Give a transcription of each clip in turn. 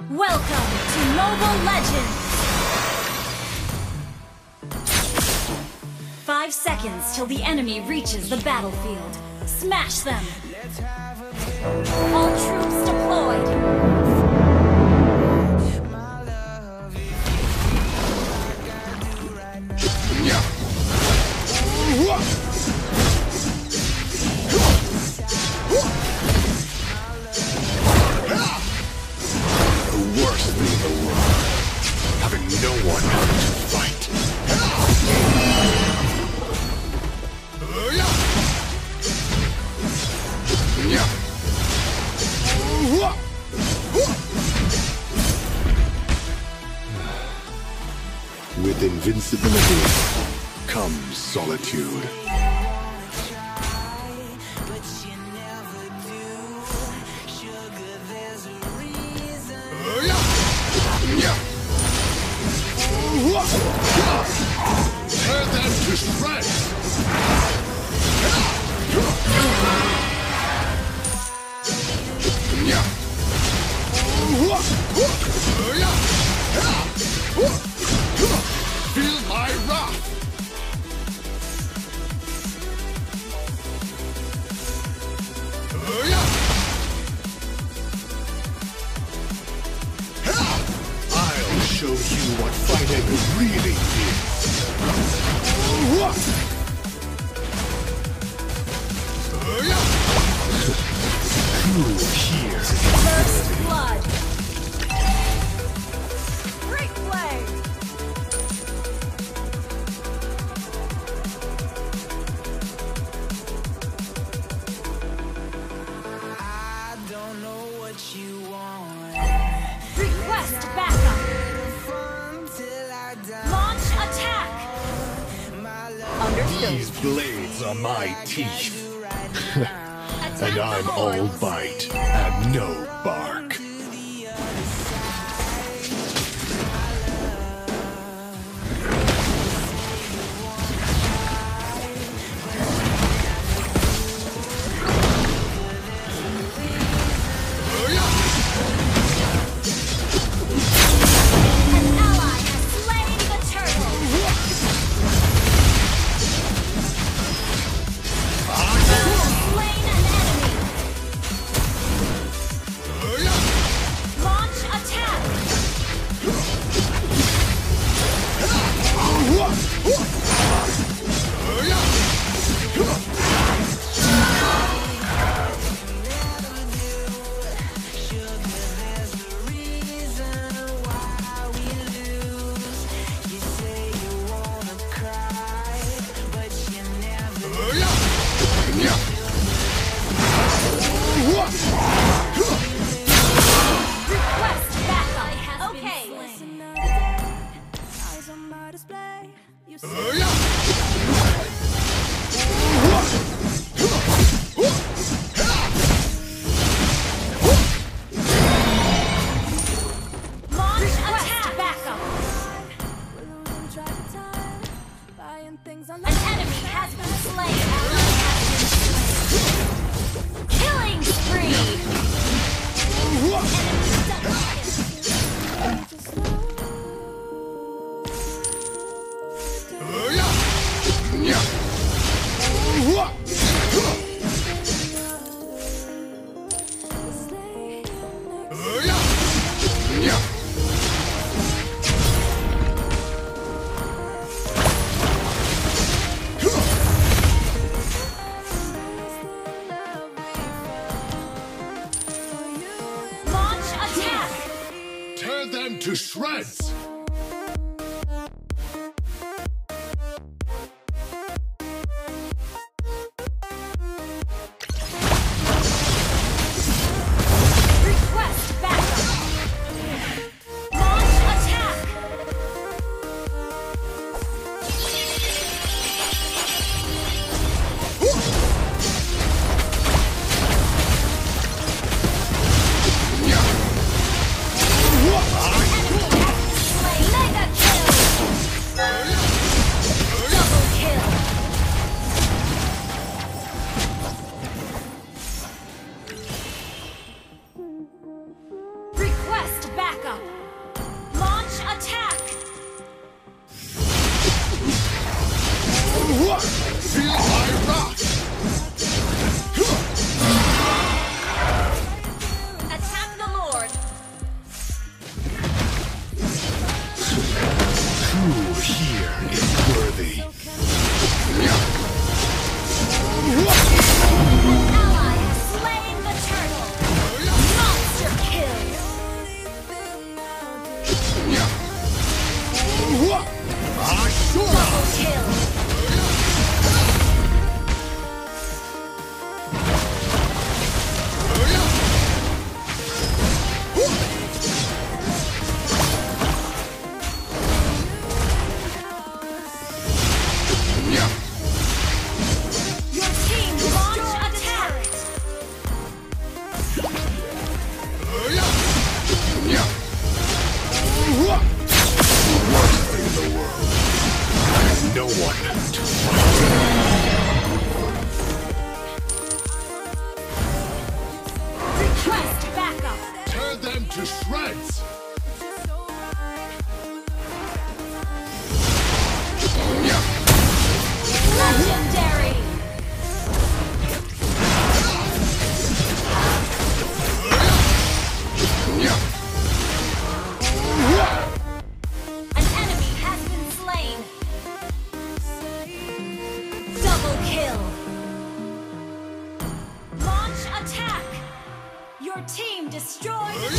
Welcome to Mobile Legends! 5 seconds till the enemy reaches the battlefield. Smash them! All troops deployed! No one to fight. With invincibility comes solitude. Tear them to shreds! Feel my wrath! I'll show you what fighting really is. Who here? First blood! Great play! I don't know what you want. Request backup! Launch attack! Understood. These blades are my teeth. And I'm all bite and no bark. An ally has slain the turtle! Slain an enemy! Launch attack! Request backup! Okay! Eyes on my display. You Launch attack! Backup! we're losing track of time. Buying things on the An enemy has been slain! Killing spree! Launch attack! Tear them to shreds! Request backup! Launch attack! Enemy has been no one to fight. Request backup. Tear them to shreds! Legendary. An enemy has been slain. Double kill. Launch attack. Your team destroyed the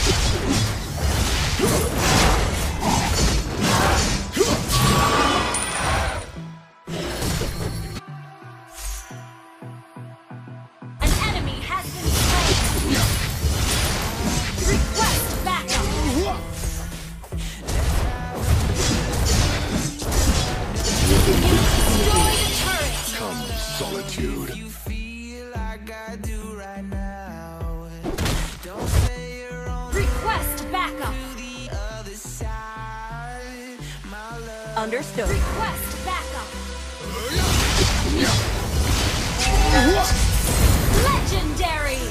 An enemy has been slain. Request backup. Destroy the turret. Come, solitude. You feel like I do right now. Don't say you're on Request backup. the other side. My love. Understood. Request backup. Legendary.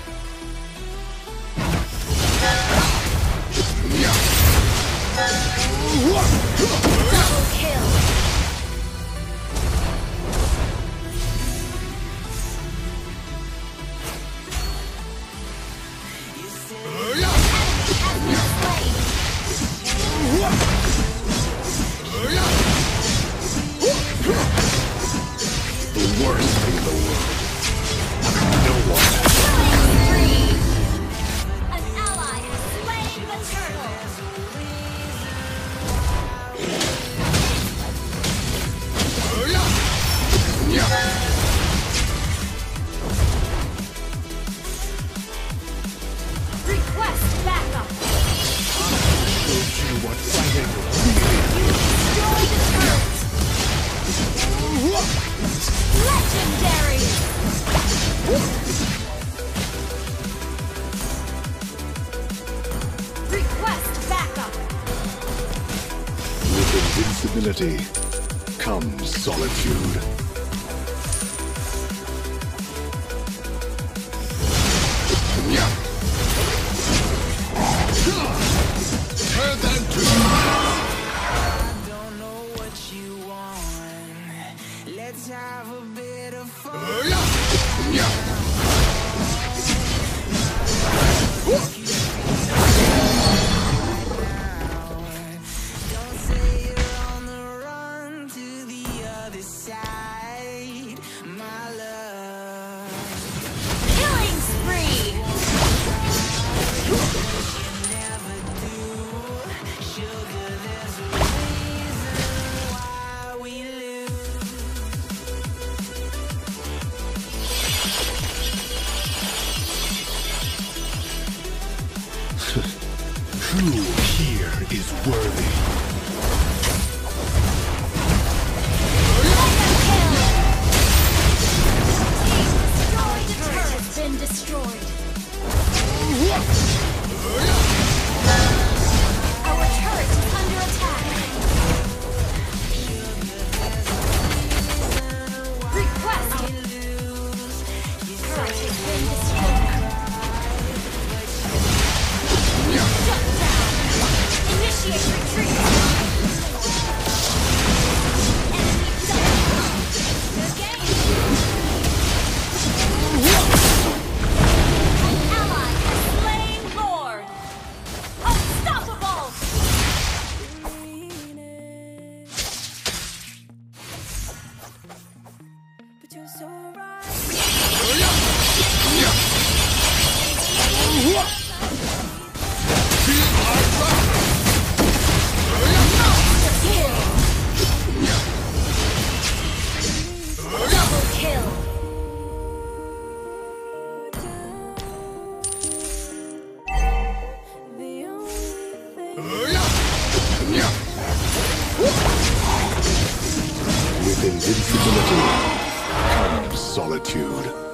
Double kill. The worst thing in the world. No one. An ally has slain the turtle. Request backup. Show you what fighting Destroy the turret. Legendary. Request backup. with invincibility comes solitude. Turn them to Don't know what you want. Let's have a bit of fun. Don't say you're on the run to the other side, my love. Killing spree. Never do, sugar. There's a reason why we lose. who here is worthy? Destroyed. The turret has been destroyed. Our turret is under attack. Request. Turret has been destroyed. Shut down. Initiate retreat. Enemy double. Good game. An ally has slain Lord. Unstoppable. But you're so right. Double kill. The only thing With invincibility comes solitude.